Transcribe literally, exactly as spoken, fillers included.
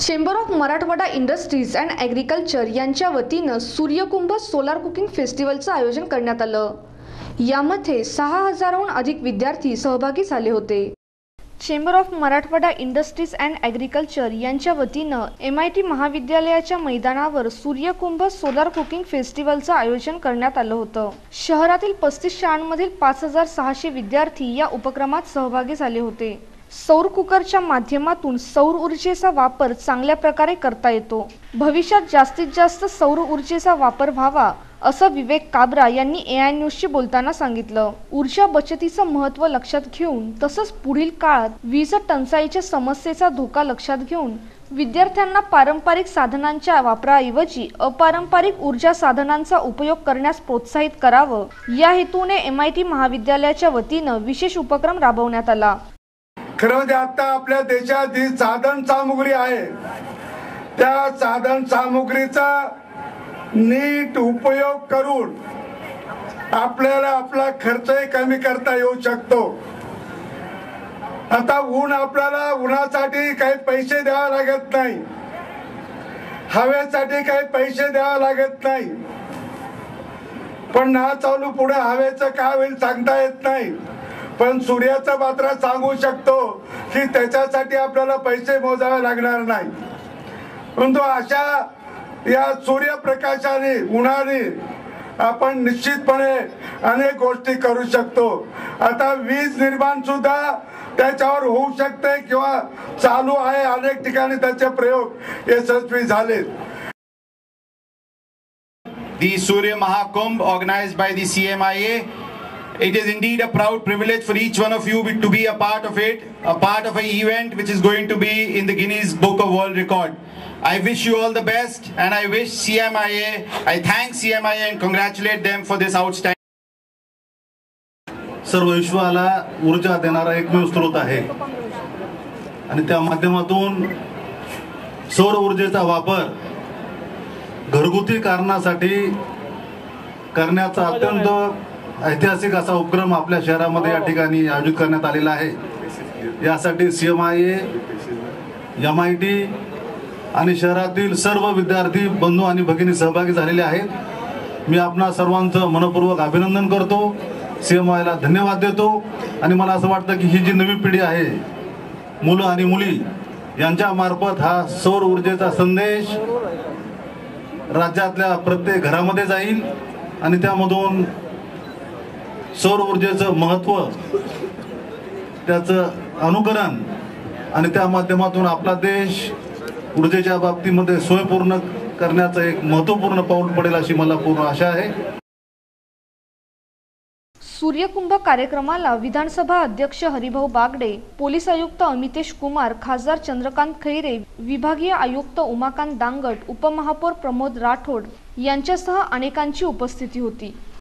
Chamber of Marathwada industries and agriculture यांच्या वतीनं सूर्यकुंभ solar cooking फेस्टिवलचं आयोजन करण्यात आलं। यामध्ये सहा हजाराहून अधिक विद्यार्थी सहभागी झाले होते। Chamber of Marathwada industries and agriculture यांच्या वतीनं एम आय टी महाविद्यालयाच्या मैदानावर सूर्यकुंभ सोलार कुकिंग फेस्टिवलचं आयोजन करण्यात आलं होतं। शहरातील पस्तीस शाळांमधील पाच हजार सहाशे विद्यार्थी या उपक्रमात सहभागी झाले होते। सौर कुकरच्या माध्यमातून सौर ऊर्जेचा वापर चांगल्या प्रकारे करता येतो। भविष्यात जास्तीत जास्त सौर ऊर्जेचा वापर व्हावा असं विवेक काबरा यांनी ए आय न्यूजशी बोलताना सांगितलं। ऊर्जा बचतीचं महत्त्व लक्षात घेऊन तसंच पुढील काळात वीज टंचाईच्या समस्येचा धोका लक्षात घेऊन विद्यार्थ्यांना पारंपरिक साधनांच्या वापराऐवजी अपारंपरिक ऊर्जा साधनांचा उपयोग करण्यास प्रोत्साहित करावं, या हेतूने एम आय टी महाविद्यालयाच्या वतीनं विशेष उपक्रम राबवण्यात आला। खरं म्हणजे आता आपल्या देशात जी साधन सामुग्री आहे त्या साधन सामुग्रीचा नीट उपयोग करून आपल्याला आपला खर्चही कमी करता येऊ शकतो। आता ऊन आपल्याला उन्हासाठी काही पैसे द्यावे लागत नाही, हवेसाठी काही पैसे द्यावे लागत नाही, पण ना चालू पुढे हवेचं काय होईल सांगता येत नाही। पण सूर्याचं मात्र सांगू शकतो की त्याच्यासाठी आपल्याला पैसे मोजावे लागणार नाही। परंतु अशा या सूर्यप्रकाशाने उन्हाने आपण निश्चितपणे अनेक गोष्टी करू शकतो। आता वीज निर्माण सुद्धा त्याच्यावर होऊ शकते किंवा चालू आहे, अनेक ठिकाणी त्याचे प्रयोग यशस्वी झाले। The Surya Mahakumbh organized by the C M I A. It is indeed a proud privilege for each one of you to be a part of it, a part of an event which is going to be in the Guinness Book of World Record. I wish you all the best and I wish C M I A, I thank C M I A and congratulate them for this outstanding. सर्व विश्वाला ऊर्जा देणारा एकमेव स्रोत आहे आणि त्या माध्यमातून सौर ऊर्जेचा वापर घरगुती कारणासाठी करण्याचा अत्यंत ऐतिहासिक असा उपक्रम आपल्या शहरामध्ये या ठिकाणी आयोजित करण्यात आलेला आहे। यासाठी C M I A, M I T आणि शहरातील सर्व विद्यार्थी बंधू आणि भगिनी सहभागी झालेले आहेत। मी आपणा सर्वांचं मनपूर्वक अभिनंदन करतो, सी एम आय ला धन्यवाद देतो आणि मला असं वाटतं की ही जी नवी पिढी आहे, मुलं आणि मुली यांच्या मार्फत हा सौर ऊर्जेचा संदेश राज्यातल्या प्रत्येक घरामध्ये जाईल आणि त्यामधून सौर ऊर्जेचं महत्त्व, त्याचं अनुकरण आणि त्या माध्यमातून आपला देश ऊर्जेच्या बाबतीमध्ये स्वयंपूर्ण करण्याचं एक महत्त्वपूर्ण पाऊल पडेल अशी मला पूर्ण आशा आहे। सूर्यकुंभ कार्यक्रमाला विधानसभा अध्यक्ष हरिभाऊ बागडे, पोलीस आयुक्त अमितेश कुमार, खासदार चंद्रकांत खैरे, विभागीय आयुक्त उमाकांत दांगट, उपमहापौर प्रमोद राठोड यांच्यासह अनेकांची उपस्थिती होती।